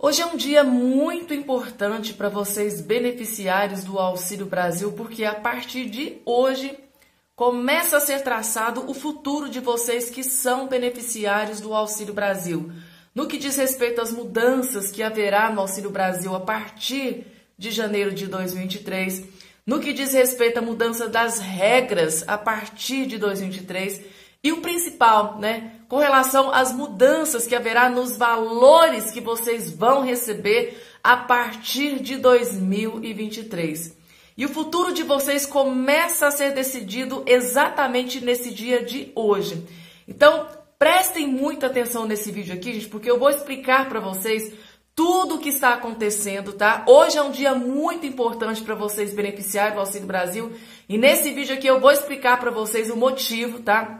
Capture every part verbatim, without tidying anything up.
Hoje é um dia muito importante para vocês beneficiários do Auxílio Brasil, porque a partir de hoje começa a ser traçado o futuro de vocês que são beneficiários do Auxílio Brasil. No que diz respeito às mudanças que haverá no Auxílio Brasil a partir de janeiro de dois mil e vinte e três, no que diz respeito à mudança das regras a partir de dois mil e vinte e três, e o principal, né, com relação às mudanças que haverá nos valores que vocês vão receber a partir de dois mil e vinte e três. E o futuro de vocês começa a ser decidido exatamente nesse dia de hoje. Então, prestem muita atenção nesse vídeo aqui, gente, porque eu vou explicar para vocês tudo o que está acontecendo, tá? Hoje é um dia muito importante para vocês beneficiarem do Auxílio Brasil. E nesse vídeo aqui eu vou explicar para vocês o motivo, tá?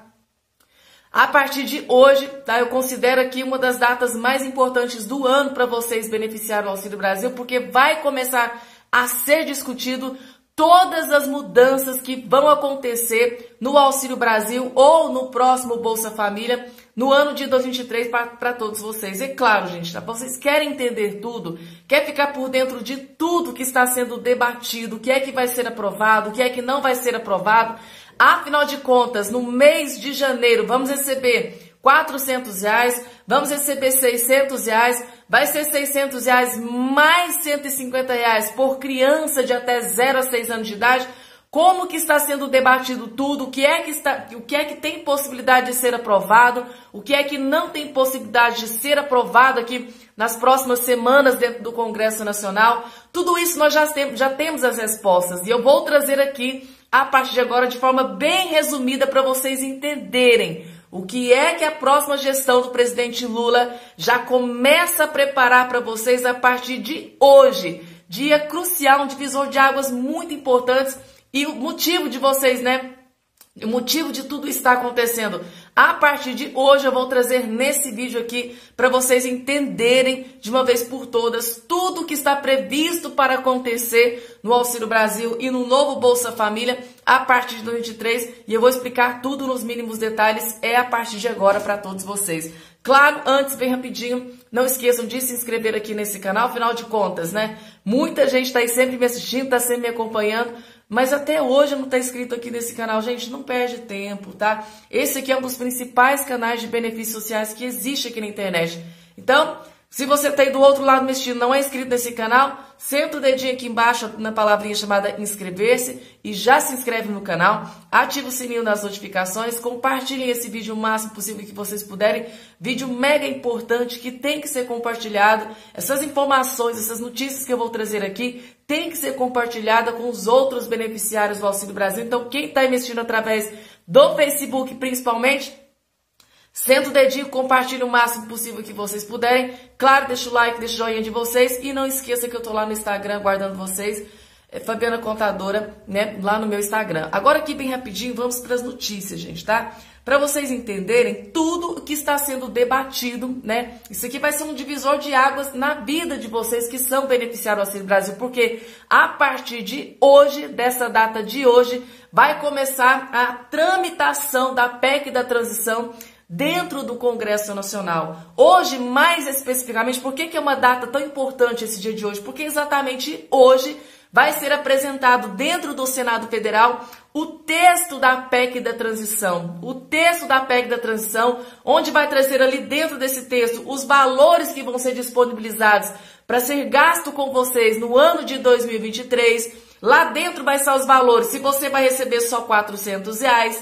A partir de hoje, tá, eu considero aqui uma das datas mais importantes do ano para vocês beneficiarem do Auxílio Brasil, porque vai começar a ser discutido todas as mudanças que vão acontecer no Auxílio Brasil ou no próximo Bolsa Família no ano de dois mil e vinte e três para todos vocês. É claro, gente, tá? Vocês querem entender tudo, quer ficar por dentro de tudo que está sendo debatido, o que é que vai ser aprovado, o que é que não vai ser aprovado. Afinal de contas, no mês de janeiro, vamos receber quatrocentos reais, vamos receber seiscentos reais, vai ser seiscentos reais mais cento e cinquenta reais por criança de até zero a seis anos de idade. Como que está sendo debatido tudo, o que é que está, o que é que tem possibilidade de ser aprovado, o que é que não tem possibilidade de ser aprovado aqui nas próximas semanas dentro do Congresso Nacional. Tudo isso nós já temos, já temos as respostas e eu vou trazer aqui a partir de agora de forma bem resumida para vocês entenderem o que é que a próxima gestão do presidente Lula já começa a preparar para vocês a partir de hoje. Dia crucial, um divisor de águas muito importantes e o motivo de vocês, né? O motivo de tudo está acontecendo. A partir de hoje eu vou trazer nesse vídeo aqui para vocês entenderem de uma vez por todas tudo o que está previsto para acontecer no Auxílio Brasil e no novo Bolsa Família a partir de dois mil e vinte e três. E eu vou explicar tudo nos mínimos detalhes, é a partir de agora para todos vocês. Claro, antes, bem rapidinho, não esqueçam de se inscrever aqui nesse canal, afinal de contas, né? Muita gente está aí sempre me assistindo, está sempre me acompanhando. Mas até hoje não está inscrito aqui nesse canal. Gente, não perde tempo, tá? Esse aqui é um dos principais canais de benefícios sociais que existe aqui na internet. Então, se você está aí do outro lado me assistindo, não é inscrito nesse canal, senta o dedinho aqui embaixo na palavrinha chamada inscrever-se e já se inscreve no canal, ativa o sininho das notificações, compartilhem esse vídeo o máximo possível que vocês puderem. Vídeo mega importante que tem que ser compartilhado. Essas informações, essas notícias que eu vou trazer aqui, tem que ser compartilhada com os outros beneficiários do Auxílio Brasil. Então, quem está me assistindo através do Facebook, principalmente, senta o dedinho, compartilha o máximo possível que vocês puderem. Claro, deixa o like, deixa o joinha de vocês. E não esqueça que eu tô lá no Instagram guardando vocês. É Fabiana Contadora, né? Lá no meu Instagram. Agora aqui bem rapidinho, vamos para as notícias, gente, tá? Para vocês entenderem tudo o que está sendo debatido, né? Isso aqui vai ser um divisor de águas na vida de vocês que são beneficiários do Auxílio Brasil, porque a partir de hoje, dessa data de hoje, vai começar a tramitação da P E C da transição dentro do Congresso Nacional. Hoje, mais especificamente, por que que é uma data tão importante esse dia de hoje? Porque exatamente hoje vai ser apresentado dentro do Senado Federal o texto da P E C da transição. O texto da P E C da transição, onde vai trazer ali dentro desse texto os valores que vão ser disponibilizados para ser gasto com vocês no ano de dois mil e vinte e três. Lá dentro vai estar os valores, se você vai receber só quatrocentos reais,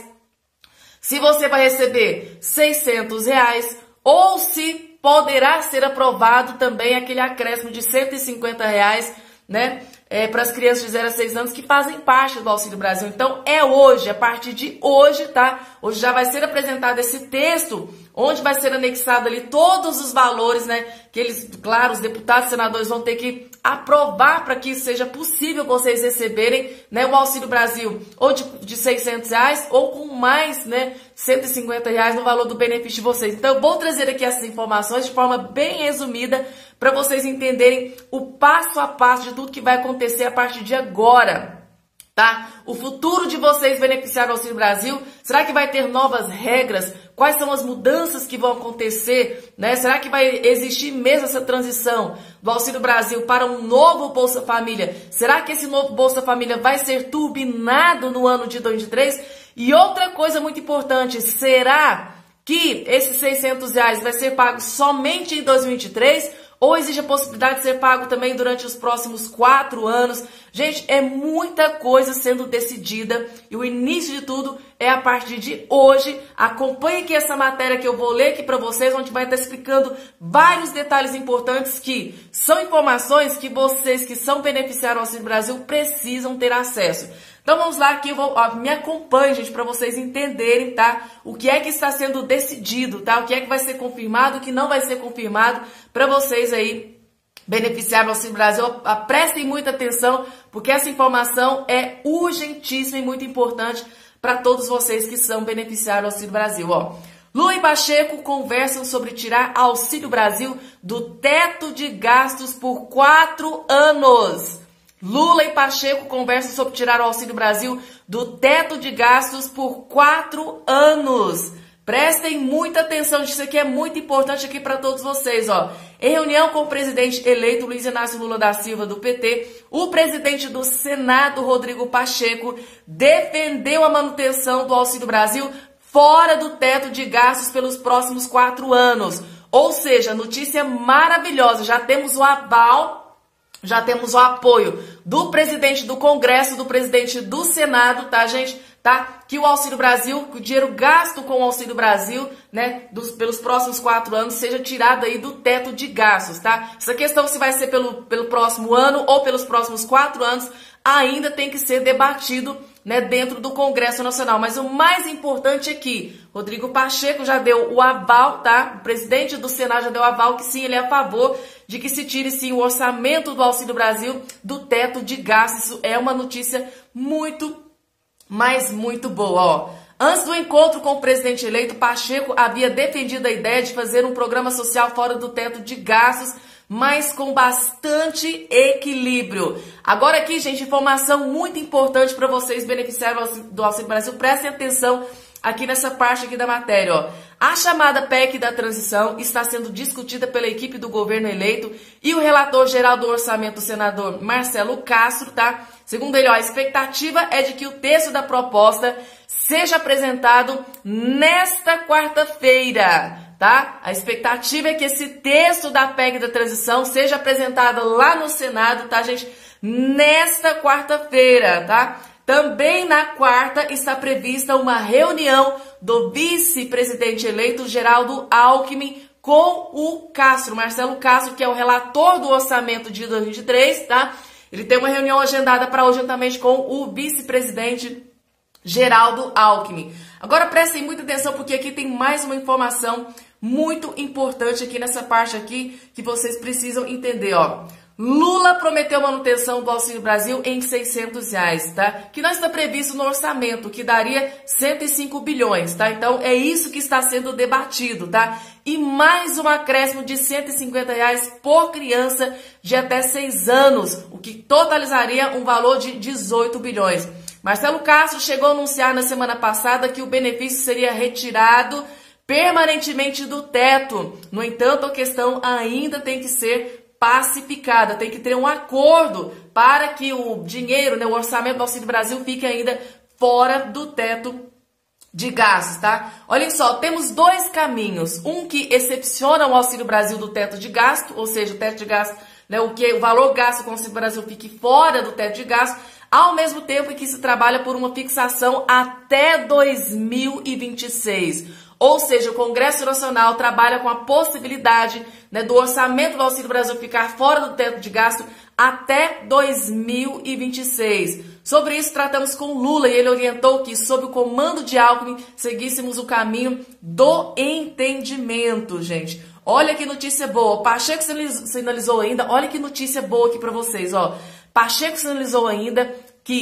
se você vai receber seiscentos reais, ou se poderá ser aprovado também aquele acréscimo de cento e cinquenta reais, né? É, para as crianças de zero a seis anos que fazem parte do Auxílio Brasil. Então, é hoje, a partir de hoje, tá? Hoje já vai ser apresentado esse texto, onde vai ser anexado ali todos os valores, né? Que eles, claro, os deputados e senadores vão ter que aprovar para que isso seja possível vocês receberem, né? O Auxílio Brasil, ou de, de seiscentos reais, ou com mais, né? cento e cinquenta reais no valor do benefício de vocês. Então, eu vou trazer aqui essas informações de forma bem resumida, para vocês entenderem o passo a passo de tudo que vai acontecer a partir de agora. Tá? O futuro de vocês beneficiar do Auxílio Brasil, será que vai ter novas regras? Quais são as mudanças que vão acontecer? Né? Será que vai existir mesmo essa transição do Auxílio Brasil para um novo Bolsa Família? Será que esse novo Bolsa Família vai ser turbinado no ano de dois mil e vinte e três? E outra coisa muito importante, será que esses seiscentos reais vai ser pago somente em dois mil e vinte e três? Ou existe a possibilidade de ser pago também durante os próximos quatro anos? Gente, é muita coisa sendo decidida e o início de tudo é a partir de hoje. Acompanhe aqui essa matéria que eu vou ler aqui para vocês, onde vai estar explicando vários detalhes importantes que são informações que vocês que são beneficiários do Auxílio Brasil precisam ter acesso. Então vamos lá aqui, eu vou, ó, me acompanhe, gente, para vocês entenderem, tá? O que é que está sendo decidido, tá? O que é que vai ser confirmado, o que não vai ser confirmado, para vocês aí beneficiar do Auxílio Brasil. Prestem muita atenção, porque essa informação é urgentíssima e muito importante para todos vocês que são beneficiários do Auxílio Brasil, ó. Lula e Pacheco conversam sobre tirar Auxílio Brasil do teto de gastos por quatro anos. Lula e Pacheco conversam sobre tirar o Auxílio Brasil do teto de gastos por quatro anos. Prestem muita atenção, isso aqui é muito importante aqui para todos vocês, ó. Em reunião com o presidente eleito Luiz Inácio Lula da Silva do P T, o presidente do Senado, Rodrigo Pacheco, defendeu a manutenção do Auxílio Brasil fora do teto de gastos pelos próximos quatro anos. Ou seja, notícia maravilhosa, já temos o aval, já temos o apoio do presidente do Congresso, do presidente do Senado, tá, gente? Tá? Que o Auxílio Brasil, que o dinheiro gasto com o Auxílio Brasil, né, dos, pelos próximos quatro anos, seja tirado aí do teto de gastos, tá? Essa questão se vai ser pelo, pelo próximo ano ou pelos próximos quatro anos, ainda tem que ser debatido, né, dentro do Congresso Nacional. Mas o mais importante é que Rodrigo Pacheco já deu o aval, tá? O presidente do Senado já deu o aval que sim, ele é a favor de que se tire sim o orçamento do Auxílio Brasil do teto de gastos. Isso é uma notícia muito, mas muito boa, ó. Antes do encontro com o presidente eleito, Pacheco havia defendido a ideia de fazer um programa social fora do teto de gastos, mas com bastante equilíbrio. Agora aqui, gente, informação muito importante para vocês beneficiarem do Auxílio Brasil. Prestem atenção aqui nessa parte aqui da matéria, ó. A chamada P E C da transição está sendo discutida pela equipe do governo eleito e o relator geral do orçamento, o senador Marcelo Castro, tá? Segundo ele, ó, a expectativa é de que o texto da proposta seja apresentado nesta quarta-feira, tá? A expectativa é que esse texto da P E C da transição seja apresentado lá no Senado, tá, gente? Nesta quarta-feira, tá? Também na quarta está prevista uma reunião do vice-presidente eleito Geraldo Alckmin com o Castro, Marcelo Castro, que é o relator do orçamento de dois mil e vinte e três, tá? Ele tem uma reunião agendada para hoje juntamente com o vice-presidente Geraldo Alckmin. Agora prestem muita atenção porque aqui tem mais uma informação muito importante aqui nessa parte aqui que vocês precisam entender, ó. Lula prometeu manutenção do Auxílio Brasil em seiscentos reais, tá? Que não está previsto no orçamento, que daria cento e cinco bilhões, tá? Então, é isso que está sendo debatido, tá? E mais um acréscimo de cento e cinquenta reais por criança de até seis anos, o que totalizaria um valor de dezoito bilhões. Marcelo Castro chegou a anunciar na semana passada que o benefício seria retirado permanentemente do teto. No entanto, a questão ainda tem que ser pacificada, tem que ter um acordo para que o dinheiro, né, o orçamento do Auxílio Brasil fique ainda fora do teto de gastos, tá? Olhem só, temos dois caminhos, um que excepciona o Auxílio Brasil do teto de gasto, ou seja, o teto de gasto, né, o que o valor gasto com o Auxílio Brasil fique fora do teto de gasto, ao mesmo tempo que se trabalha por uma fixação até dois mil e vinte e seis. Ou seja, o Congresso Nacional trabalha com a possibilidade, né, do orçamento do Auxílio Brasil ficar fora do teto de gasto até dois mil e vinte e seis. Sobre isso, tratamos com Lula e ele orientou que, sob o comando de Alckmin, seguíssemos o caminho do entendimento, gente. Olha que notícia boa. Pacheco sinalizou ainda, olha que notícia boa aqui para vocês, ó. Pacheco sinalizou ainda que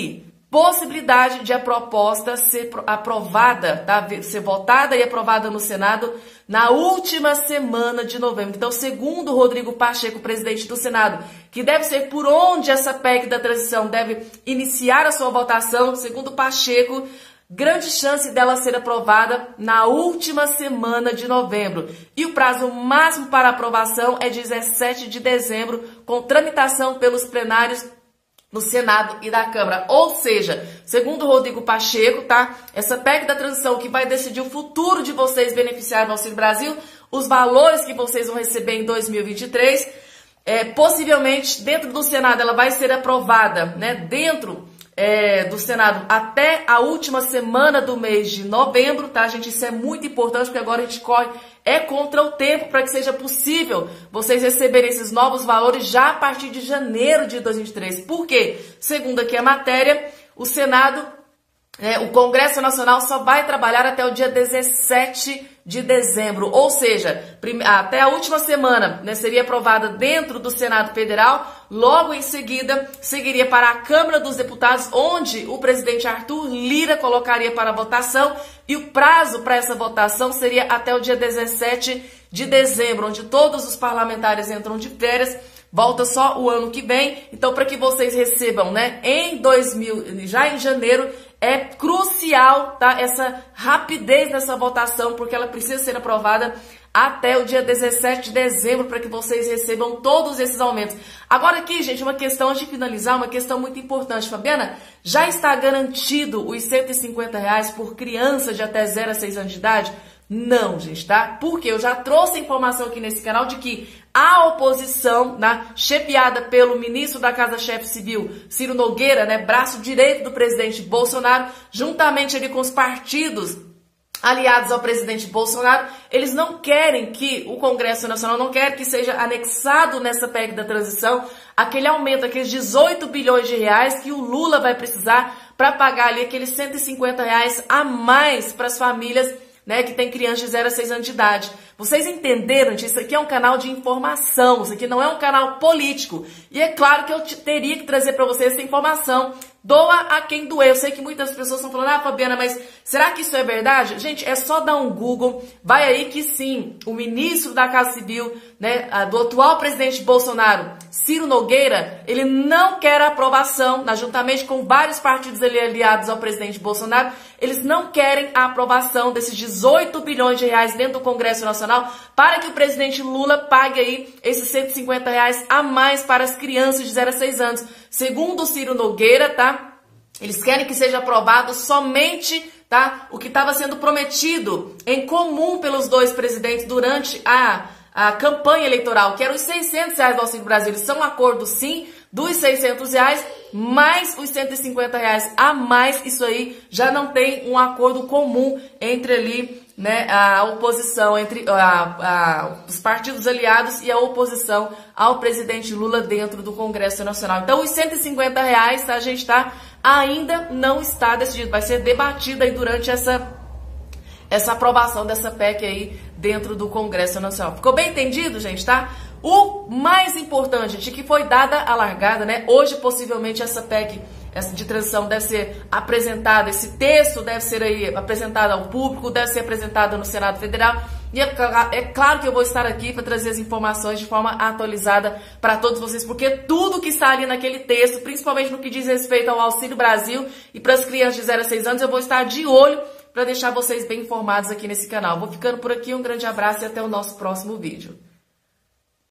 possibilidade de a proposta ser aprovada, tá? Ser votada e aprovada no Senado na última semana de novembro. Então, segundo Rodrigo Pacheco, presidente do Senado, que deve ser por onde essa P E C da transição deve iniciar a sua votação, segundo Pacheco, grande chance dela ser aprovada na última semana de novembro. E o prazo máximo para aprovação é dezessete de dezembro, com tramitação pelos plenários no Senado e da Câmara. Ou seja, segundo Rodrigo Pacheco, tá? Essa P E C da transição que vai decidir o futuro de vocês beneficiarem do Auxílio Brasil, os valores que vocês vão receber em dois mil e vinte e três, é, possivelmente dentro do Senado ela vai ser aprovada, né? Dentro é, do Senado até a última semana do mês de novembro, tá, gente? Isso é muito importante porque agora a gente corre é contra o tempo para que seja possível vocês receberem esses novos valores já a partir de janeiro de dois mil e vinte e três. Por quê? Segundo aqui a matéria, o Senado, é, o Congresso Nacional só vai trabalhar até o dia dezessete de dezembro, ou seja, até a última semana, né, seria aprovada dentro do Senado Federal, logo em seguida seguiria para a Câmara dos Deputados, onde o presidente Arthur Lira colocaria para votação, e o prazo para essa votação seria até o dia dezessete de dezembro, onde todos os parlamentares entram de férias, volta só o ano que vem. Então, para que vocês recebam, né, em dois mil, já em janeiro, é crucial, tá, essa rapidez nessa votação, porque ela precisa ser aprovada até o dia dezessete de dezembro para que vocês recebam todos esses aumentos. Agora aqui, gente, uma questão, antes de finalizar, uma questão muito importante. Fabiana, já está garantido os cento e cinquenta reais por criança de até zero a seis anos de idade? Não, gente, tá? Porque eu já trouxe a informação aqui nesse canal de que a oposição, né, chefiada pelo ministro da Casa-Chefe Civil, Ciro Nogueira, né, braço direito do presidente Bolsonaro, juntamente ali com os partidos aliados ao presidente Bolsonaro, eles não querem que o Congresso Nacional, não quer que seja anexado nessa P E C da transição aquele aumento, aqueles dezoito bilhões de reais que o Lula vai precisar para pagar ali aqueles cento e cinquenta reais a mais para as famílias, né, que tem crianças de zero a seis anos de idade. Vocês entenderam, gente? Isso aqui é um canal de informação, isso aqui não é um canal político. E é claro que eu teria que trazer para vocês essa informação. Doa a quem doer. Eu sei que muitas pessoas estão falando, ah, Fabiana, mas será que isso é verdade? Gente, é só dar um Google, vai aí que sim, o ministro da Casa Civil, né, do atual presidente Bolsonaro, Ciro Nogueira, ele não quer a aprovação, juntamente com vários partidos ali aliados ao presidente Bolsonaro, eles não querem a aprovação desses dezoito bilhões de reais dentro do Congresso Nacional para que o presidente Lula pague aí esses cento e cinquenta reais a mais para as crianças de zero a seis anos. Segundo o Ciro Nogueira, tá? Eles querem que seja aprovado somente, tá, o que estava sendo prometido em comum pelos dois presidentes durante a, a campanha eleitoral, que eram os seiscentos reais do Auxílio Brasil. Eles são um acordo, sim, dos seiscentos reais, mais os cento e cinquenta reais a mais. Isso aí já não tem um acordo comum entre ali, né, a oposição, entre a, a, os partidos aliados e a oposição ao presidente Lula dentro do Congresso Nacional. Então, os cento e cinquenta reais, a gente tá, ainda não está decidido. Vai ser debatido aí durante essa, essa aprovação dessa P E C aí dentro do Congresso Nacional. Ficou bem entendido, gente, tá? O mais importante, gente, que foi dada a largada, né? Hoje, possivelmente, essa P E C essa de transição deve ser apresentada, esse texto deve ser aí apresentado ao público, deve ser apresentado no Senado Federal. E é, é claro que eu vou estar aqui para trazer as informações de forma atualizada para todos vocês, porque tudo que está ali naquele texto, principalmente no que diz respeito ao Auxílio Brasil e para as crianças de zero a seis anos, eu vou estar de olho para deixar vocês bem informados aqui nesse canal. Vou ficando por aqui, um grande abraço e até o nosso próximo vídeo.